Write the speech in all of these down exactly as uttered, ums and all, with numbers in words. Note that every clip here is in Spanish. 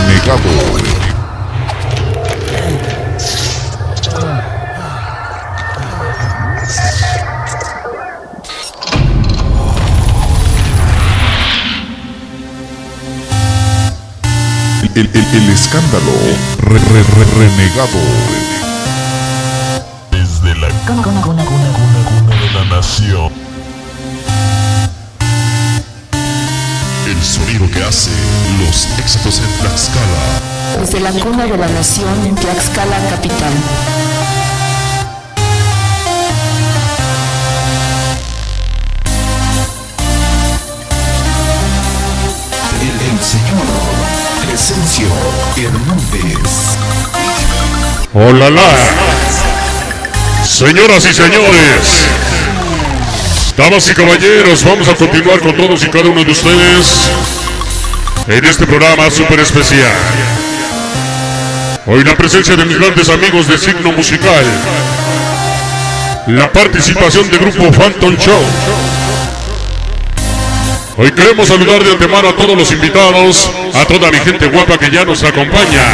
Renegado. El, el, el escándalo re, re, re, renegado. Desde la cuna, cuna, cuna, cuna, cuna de la nación. El sonido que hace los éxitos en Tlaxcala. Desde la cuna de la nación en Tlaxcala capital. El, el señor Crescencio Hernández. ¡Hola, la! Señoras y señores, damas y caballeros, vamos a continuar con todos y cada uno de ustedes en este programa súper especial. Hoy la presencia de mis grandes amigos de signo musical, la participación del grupo Phantom Show. Hoy queremos saludar de antemano a todos los invitados, a toda mi gente guapa que ya nos acompaña.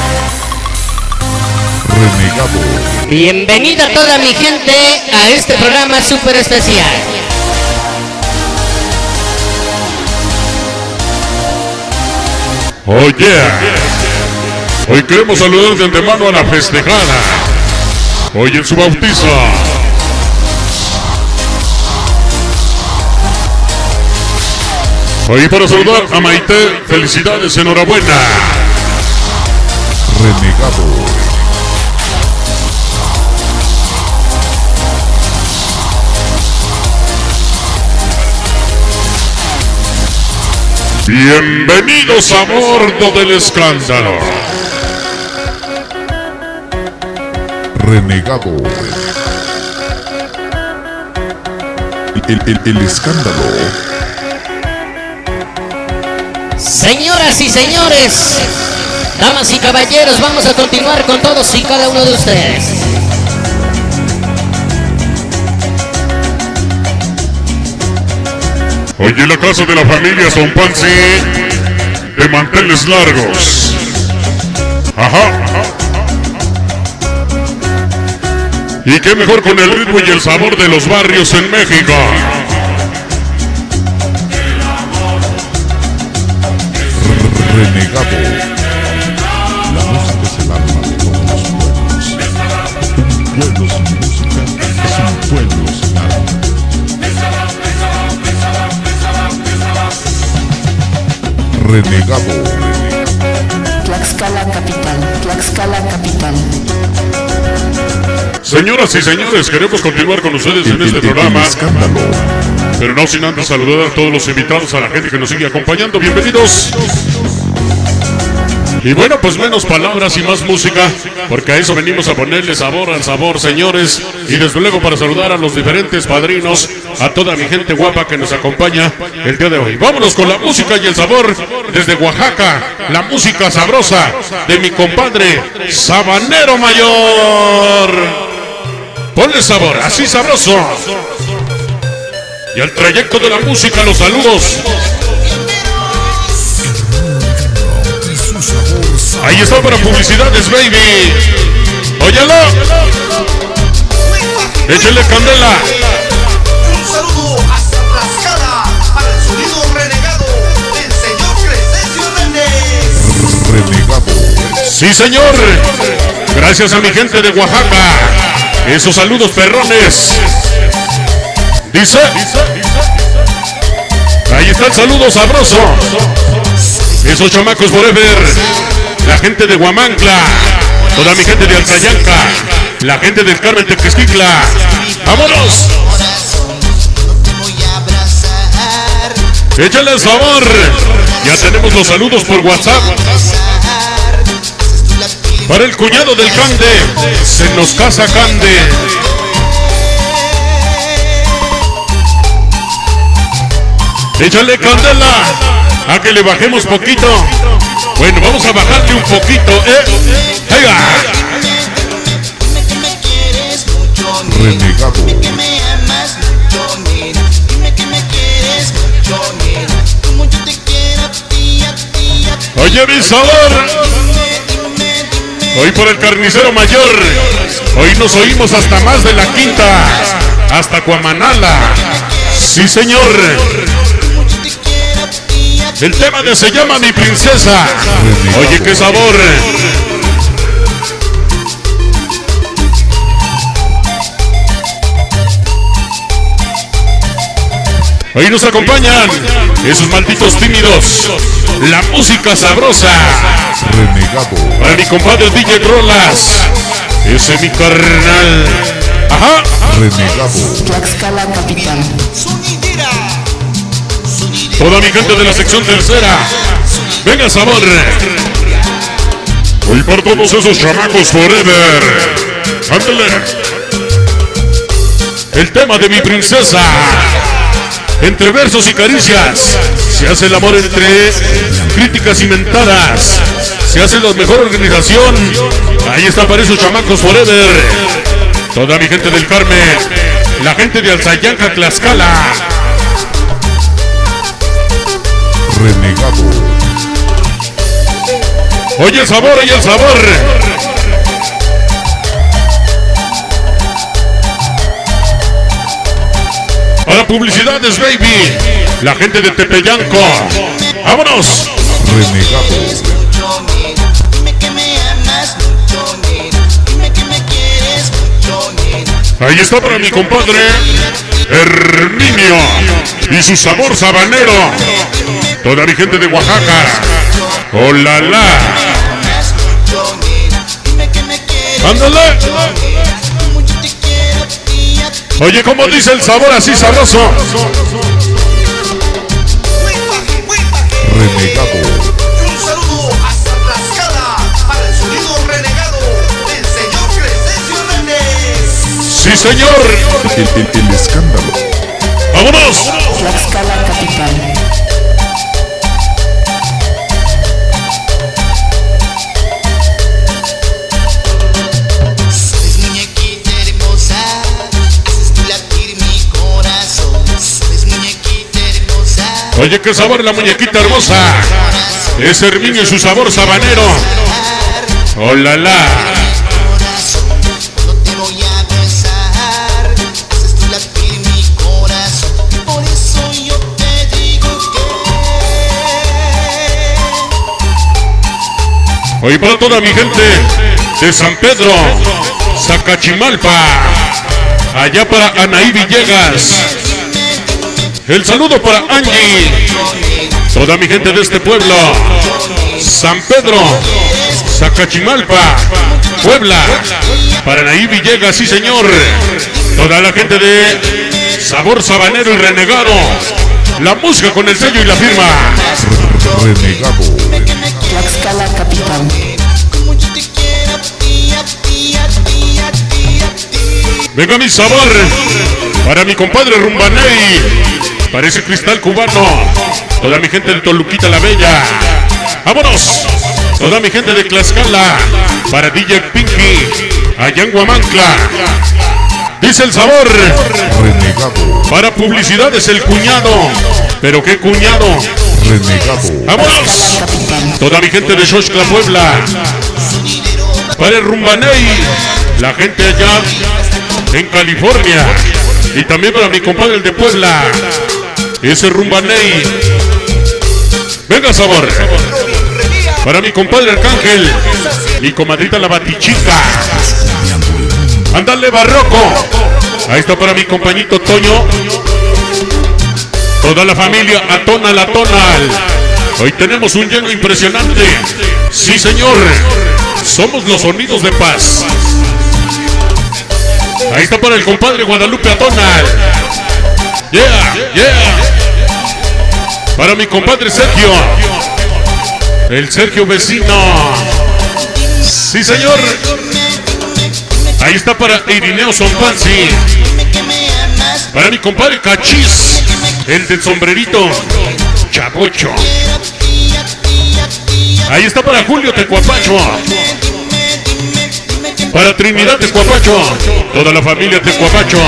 Renegado. Bienvenida toda mi gente a este programa súper especial. Oh yeah. Hoy queremos saludar de antemano a la festejada. Hoy en su bautizo. Hoy para saludar a Maite, felicidades, enhorabuena. Renegado. Bienvenidos a bordo del escándalo. Renegado. El, el, el escándalo. Señoras y señores, damas y caballeros, vamos a continuar con todos y cada uno de ustedes. Hoy en la casa de la familia Sompansi, de manteles largos. Ajá. Y qué mejor con el ritmo y el sabor de los barrios en México. Renegado. La música es el alma de todos los pueblos. Un pueblo sin música es un pueblo sin alma. Renegado. Tlaxcala capital. Tlaxcala capital. Señoras y señores, queremos continuar con ustedes en este programa, pero no sin antes saludar a todos los invitados, a la gente que nos sigue acompañando. Bienvenidos. Y bueno, pues menos palabras y más música, porque a eso venimos a ponerle sabor al sabor, señores. Y desde luego para saludar a los diferentes padrinos, a toda mi gente guapa que nos acompaña el día de hoy. Vámonos con la música y el sabor desde Oaxaca, la música sabrosa de mi compadre Sabanero Mayor. Ponle sabor, así sabroso. Y al trayecto de la música, los saludos. Ahí está para publicidades, baby. Óyalo. Échale candela. Un saludo hasta Tlaxcala para el sonido renegado del señor Crescencio Hernández. Renegado. Sí, señor. Gracias a mi gente de Oaxaca. Esos saludos perrones. Dice. Ahí está el saludo sabroso. Esos chamacos forever. La gente de Huamantla, toda mi gente de Alzayanca, la gente del Carmen de Tequesquitla. ¡Vámonos! Échale el sabor. Ya tenemos los saludos por WhatsApp. Para el cuñado del Cande, se nos casa Cande. Échale candela, a que le bajemos poquito. Bueno, vamos a bajarle un poquito, ¿eh? ¡Ahí va! Renegado. Oye, Oye, mi sabor. Hoy por el carnicero mayor. Hoy nos oímos hasta más de la quinta. Hasta Cuamanala. Sí, señor. El tema de Se llama Mi Princesa. Oye, qué sabor. Hoy nos acompañan esos malditos tímidos. La música sabrosa. Renegado. Para mi compadre D J Rolas. Ese es mi carnal. Ajá. Renegado. Tlaxcala Capital. Toda mi gente de la sección tercera. Venga, sabor. Hoy por todos esos chamacos forever. Ándale. El tema de Mi Princesa. Entre versos y caricias se hace el amor entre críticas y mentadas. Se hace la mejor organización. Ahí está para esos chamacos forever. Toda mi gente del Carmen. La gente de Alzayanca, Tlaxcala. Renegado. Oye el sabor, oye el sabor. Para publicidades, baby. La gente de Tepeyanco. ¡Vámonos! Renegado. Ahí está para mi compadre Herminio y su sabor sabanero. Toda mi gente de Oaxaca. ¡Hola, la! ¡Ándale! Oye, ¿cómo dice el sabor así sabroso? Renegado. Un saludo hasta Tlaxcala para el sonido renegado del señor Crescencio Hernández. ¡Sí, señor! El, el, el escándalo. ¡Vámonos! Tlaxcala Capital. Sabes, muñequita hermosa, haces tú latir mi corazón. Sabes, muñequita hermosa. Oye, qué sabor la muñequita hermosa. Es Herminio y su sabor sabanero. ¡Hola, la! No te voy a besar, haces tú latir mi corazón. Por eso yo te digo que Hoy para toda mi gente de San Pedro, Zacachimalpa. Allá para Anaí Villegas. El saludo para Angie. Toda mi gente de este pueblo. San Pedro, Zacachimalpa, Puebla. Para Anaí Villegas, sí señor. Toda la gente de Sabor Sabanero y Renegado. La música con el sello y la firma. Renegado. Tlaxcala Capital. como yo te quiero a ti, a ti, a ti, a ti, a ti. Venga mi sabor. Para mi compadre Rumbaney. Parece cristal cubano. Toda mi gente de Toluquita la Bella. ¡Vámonos! Toda mi gente de Tlaxcala. Para D J Pinky. Allá en Huamancla. Dice el sabor. Renegado. Para publicidades el cuñado. Pero qué cuñado. Renegado. ¡Vámonos! Toda mi gente de Xochitl, Puebla. Para el Rumbaney. La gente allá en California. Y también para mi compadre el de Puebla. Ese Rumbaney. Venga sabor. Para mi compadre Arcángel. Mi comadrita la Batichica. Ándale barroco. Ahí está para mi compañito Toño. Toda la familia Atona la Tonal. Hoy tenemos un lleno impresionante. Sí señor. Somos los sonidos de paz. Ahí está para el compadre Guadalupe Atonal. Yeah, yeah. Para mi compadre Sergio. El Sergio vecino. Sí señor. Ahí está para Irineo Sonpansi. Para mi compadre Cachis. El del sombrerito Chabocho. Ahí está para Julio Tecuapacho. Para Trinidad Tecuapacho. Toda la familia Tecuapacho.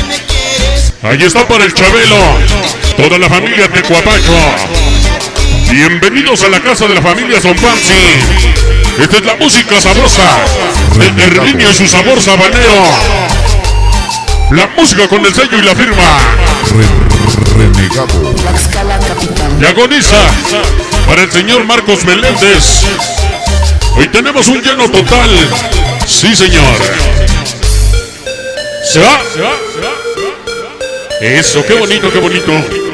Ahí está para el Chabelo. Toda la familia Tecuapacho. Bienvenidos a la casa de la familia Zompansi. Esta es la música sabrosa de Herminio y su sabor sabanero. La música con el sello y la firma Renegado. Tlaxcala capital. y agoniza para el señor Marcos Meléndez. Hoy tenemos un lleno total. Sí, señor. Se va, se va, se va. Eso, qué bonito, qué bonito.